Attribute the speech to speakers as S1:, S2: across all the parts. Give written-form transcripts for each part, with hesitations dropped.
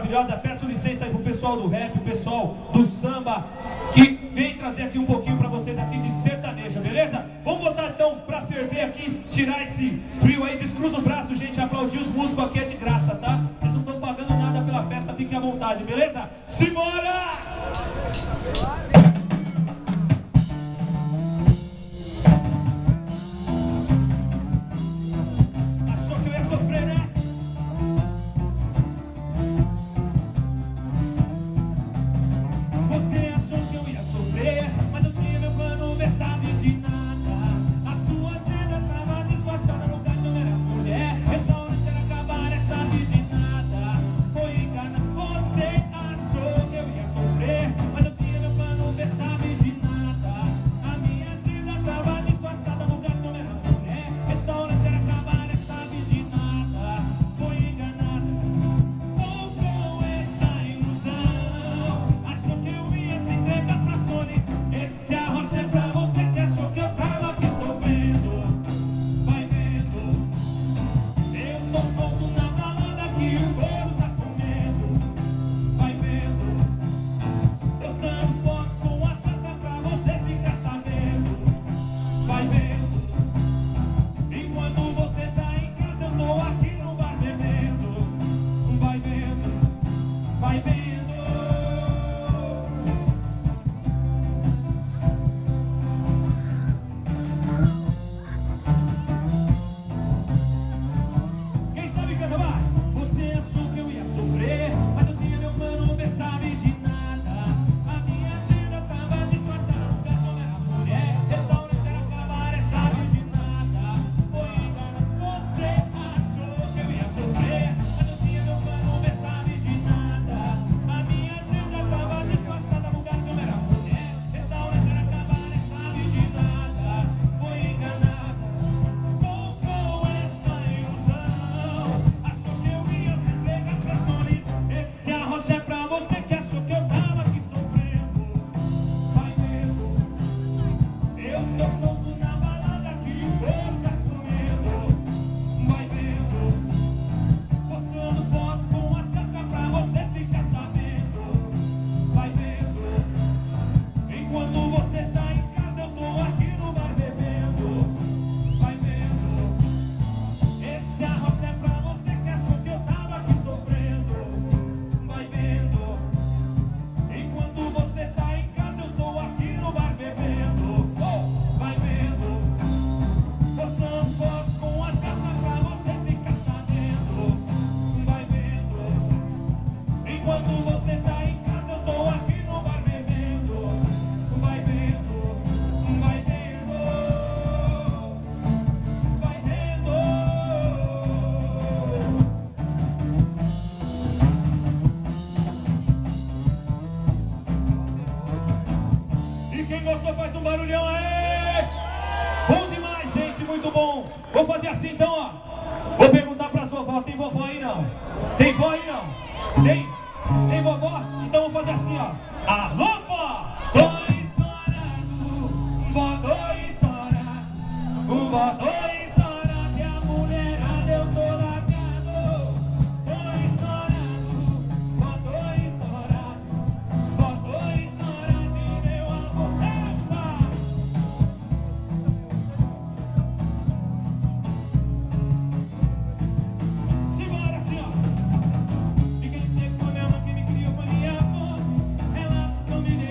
S1: maravilhosa. Peço licença aí pro pessoal do rap, o pessoal do samba, que vem trazer aqui um pouquinho pra vocês aqui de sertanejo, beleza? Vamos botar então pra ferver aqui, tirar esse frio aí. Descruza o braço, gente, aplaudir os músicos aqui é de graça, tá? Vocês não estão pagando nada pela festa, fiquem à vontade, beleza? Simbora! Achou que eu ia sofrer, né? Você achou que eu ia sofrer, mas eu tinha meu plano, não sabe de nada. A sua agenda tava disfarçada, no caso eu era mulher. Restaurante era cabaré, sabe de nada. Foi engana, você achou que eu ia sofrer, mas eu tinha meu plano, não sabe de nada. A minha agenda tava disfarçada, no caso eu era mulher. Restaurante era cabaré, sabe de nada. Foi enganada, ou com essa ilusão. Achou que eu ia se entregar pra Sony. Esse arroz é pra você que achou que eu tava aqui sofrendo. Vai vendo, eu tô solto na balada que o bolo tá comendo. Vai vendo, postando foto com as cartas pra você ficar sabendo. Vai vendo, enquanto você tá em casa eu tô aqui no bar bebendo. Vai vendo, vai vendo. Quem sabe canta mais? Você achou que eu ia sofrer, mas eu tinha meu plano, não sabe de nada. A minha agenda tava disfarçada, no cartão era mulher. Restaurante era cabaré, sabe de nada. Foi engana, você achou que eu ia sofrer, mas eu tinha meu plano, não sabe de nada. A minha agenda tava disfarçada, no cartão era mulher. Restaurante era cabaré, sabe de nada. Foi enganada, com essa ilusão. Achou que eu ia se entregar pra Sony. Esse arroz é pra você que achou que eu tava aqui sofrendo. Vai vendo, eu tô solto na balada que o povo tá comendo. Vai vendo, postando foto com as cartas pra você ficar sabendo. Vai vendo, enquanto você tá em casa eu tô aqui no bar bebendo. Vai vendo, esse arroz é pra você que achou que eu tava aqui sofrendo. Vai vendo, enquanto você tá em casa eu tô aqui no bar bebendo. Vai vendo, postando foto com as cartas pra você ficar sabendo. Vai vendo, enquanto você tá em casa eu tô aqui no bar bebendo. Vai vendo, vai vendo, vai vendo. E quem gostou faz um barulhão aí! Bom demais, gente, muito bom! Vou fazer assim então, ó. Vou perguntar pra sua avó, tem vovó aí não? Tem vó aí não? Tem? Tem vovó? Então vou fazer assim, ó. Alô, vó! Tô estourado, vó, tô estourado, vó, tô estourado, e a mulherada eu tô largado. Tô estourado, vó, tô estourado, vó, tô estourado, e meu amor, epa! Simbora assim, ó. E quem teve foi minha mãe, quem me criou foi minha avó. Ela não me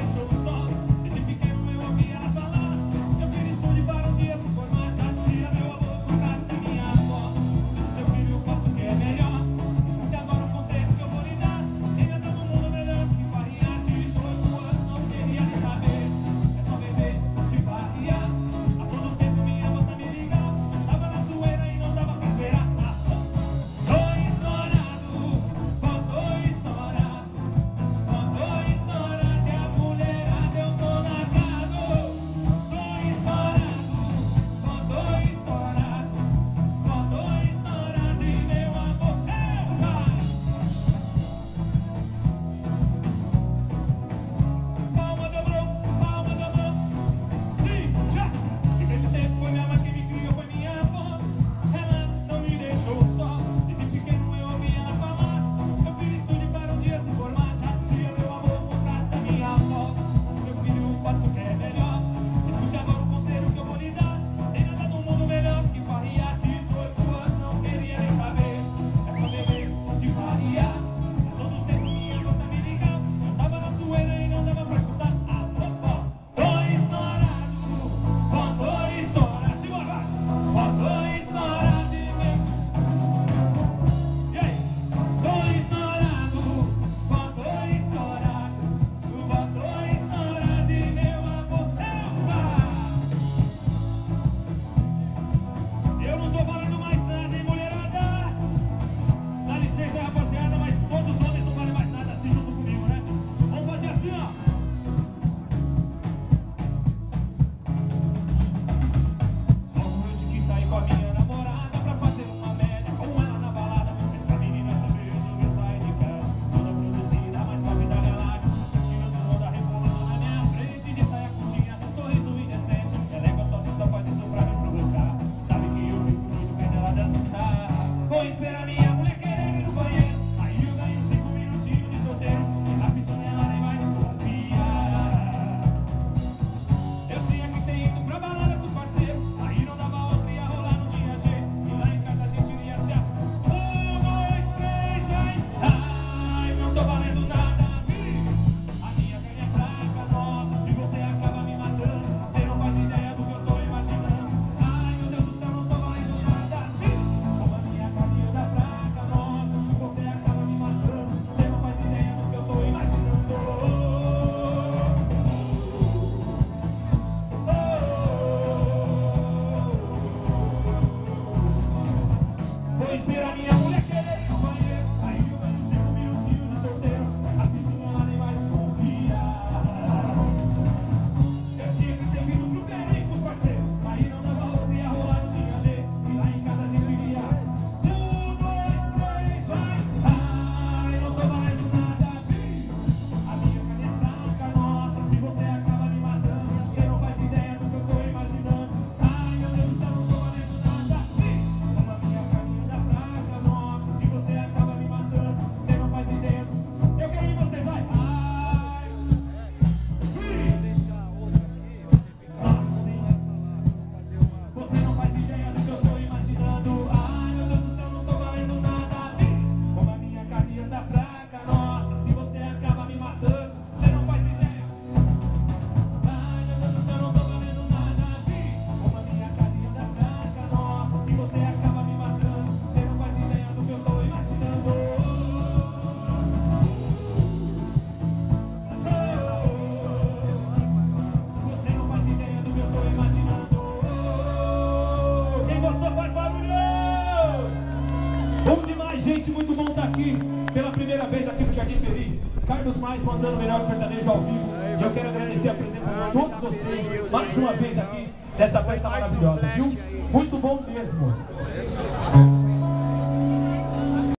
S1: está aqui pela primeira vez aqui no Jardim Peri. Carlos Mais mandando o melhor sertanejo ao vivo. E eu quero agradecer a presença de todos vocês mais uma vez aqui nessa festa maravilhosa, viu? Muito bom mesmo.